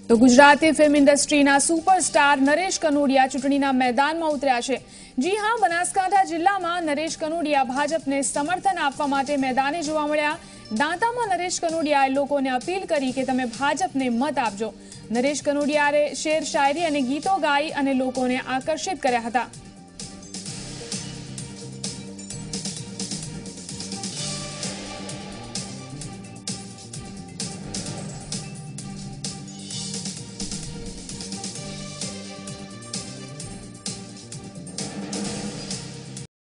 तो गुजराती फिल्म इंडस्ट्रीना सुपरस्टार नरेश कनोडिया चूंटણીના मैदाનમાં उतर्या છે। जी हाँ, बनासकांठा जिल्लाમાં नरेश कनोडिया भाजपने समर्थन आपवा माटे मैदाने जोवा मळ्या। दांताમાં नरेश कनोडियाए लोकोने अपील करी के तमे भाजपने मत आपजो। नरेश कनोडियाए शेर शायरी अने गीतो गाई अने लोकोने आकर्षित कर्या हता।